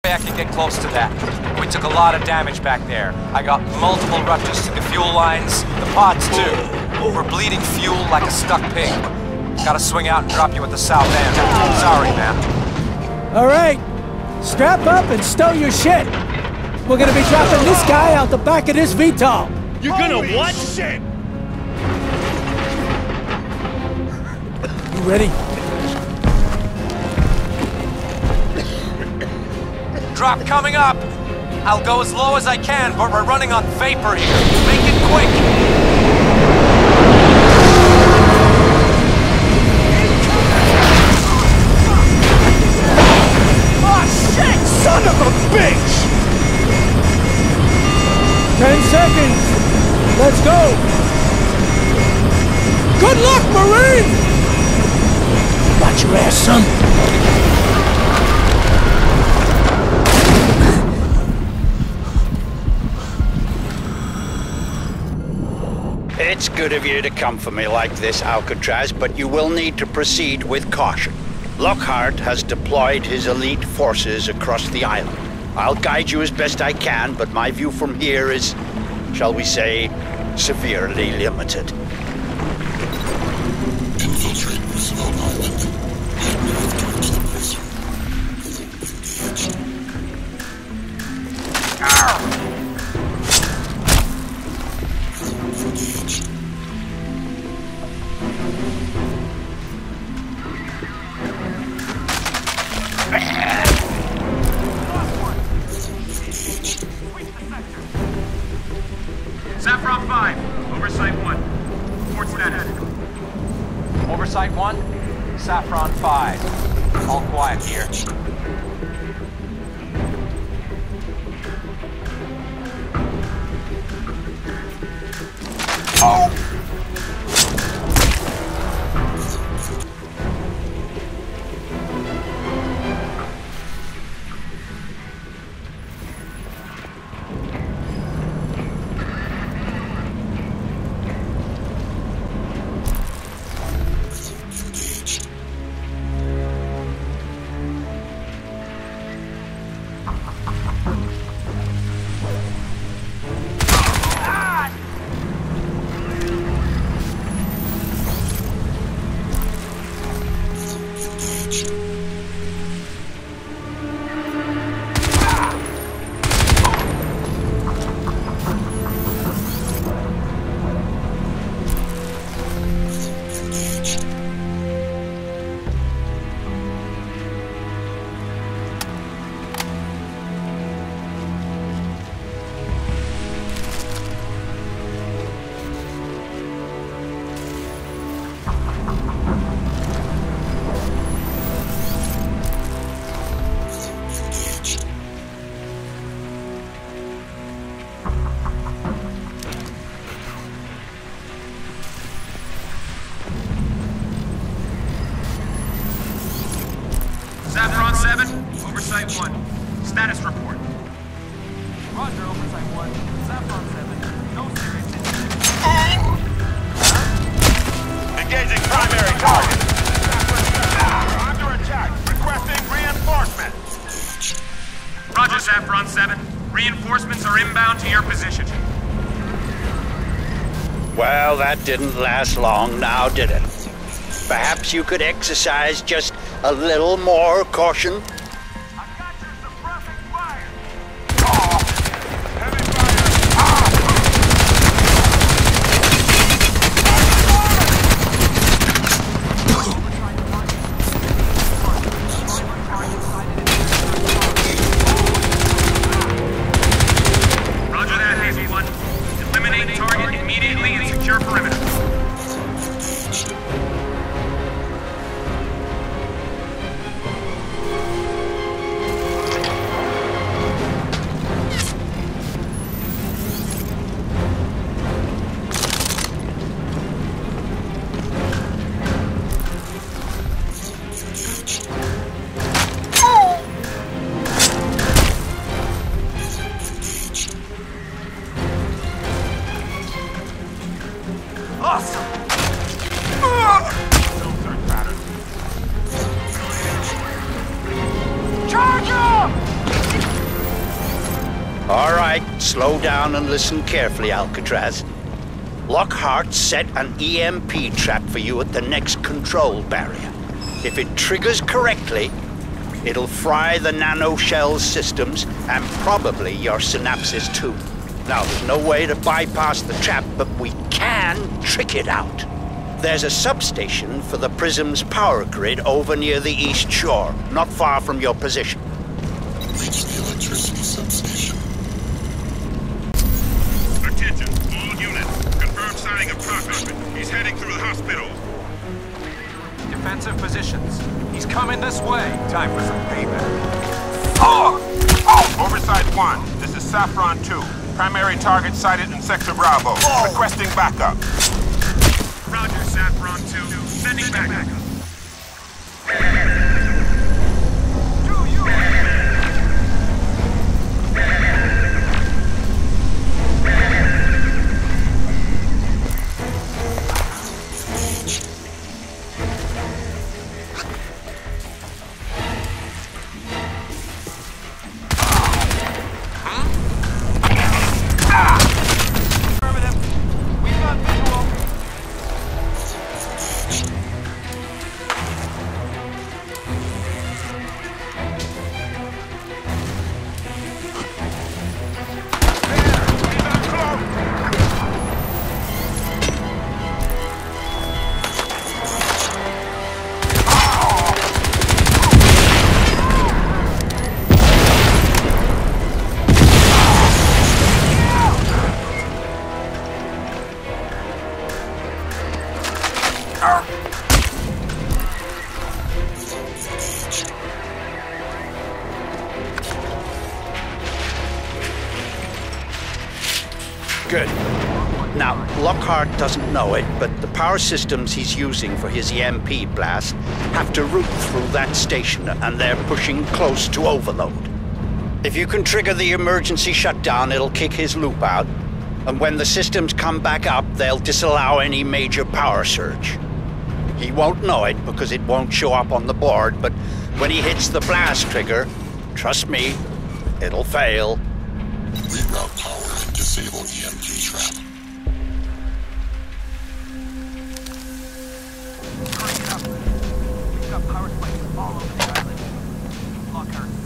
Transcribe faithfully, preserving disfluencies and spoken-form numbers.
I can get close to that. We took a lot of damage back there. I got multiple ruptures to the fuel lines, the pods too. We're bleeding fuel like a stuck pig. Gotta swing out and drop you at the south end. Sorry, man. Alright, strap up and stow your shit. We're gonna be dropping this guy out the back of this V TOL. You're gonna Holy what? Shit! You ready? Drop coming up! I'll go as low as I can, but we're running on vapor here. Make it quick! Oh shit! Son of a bitch! Ten seconds. Let's go. Good luck, Marine! Watch your ass, son. It's good of you to come for me like this, Alcatraz, but you will need to proceed with caution. Lockhart has deployed his elite forces across the island. I'll guide you as best I can, but my view from here is, shall we say, severely limited. Infiltrate Roosevelt Island. Head north towards the prison. Engage. Saffron five, Oversight one. Report status. Oversight one, Saffron five. All quiet here. Oh. Saffron seven, Oversight one. Status report. Roger, Oversight one. Saffron seven. No serious incident. Engaging primary target. Under attack. Requesting reinforcement. Roger, Saffron seven. Reinforcements are inbound to your position. Well, that didn't last long now, did it? Perhaps you could exercise just a little more caution? I got your suppressing fire. Oh, heavy fire. Roger that, Hazel one. Eliminate target immediately and secure perimeter. All right, slow down and listen carefully, Alcatraz. Lockhart set an E M P trap for you at the next control barrier. If it triggers correctly, it'll fry the nanoshell systems and probably your synapses too. Now, there's no way to bypass the trap, but we can trick it out. There's a substation for the Prism's power grid over near the East Shore, not far from your position. Reach the electricity substation. Attention, all units. Confirmed sighting of Cochran. He's heading through the hospital. Defensive positions. He's coming this way. Time for some payback. Oh! Oh! Oversight one. This is Saffron two. Primary target sighted in Sector Bravo. Oh. Requesting backup. Roger, Saffron two. Sending backup. Two units. Good. Now, Lockhart doesn't know it, but the power systems he's using for his E M P blast have to route through that station, and they're pushing close to overload. If you can trigger the emergency shutdown, it'll kick his loop out, and when the systems come back up, they'll disallow any major power surge. He won't know it because it won't show up on the board, but when he hits the blast trigger, trust me, it'll fail. Reroute power and disable E M P trap. We've got power spikes all over the island. Lockhart